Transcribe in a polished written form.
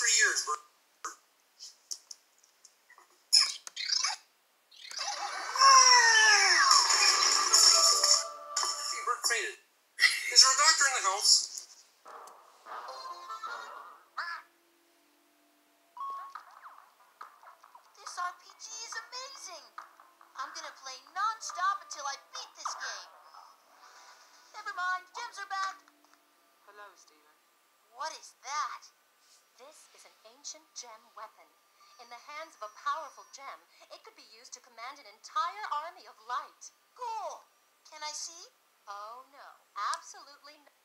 for years, Bert. Hey, Bert fainted. Is there a doctor in the house? This RPG is amazing. I'm gonna play non-stop until I beat this game. Never mind, gems are back. Hello, Stephen. What is that? This is an ancient gem weapon. In the hands of a powerful gem, it could be used to command an entire army of light. Cool. Can I see? Oh no, absolutely not.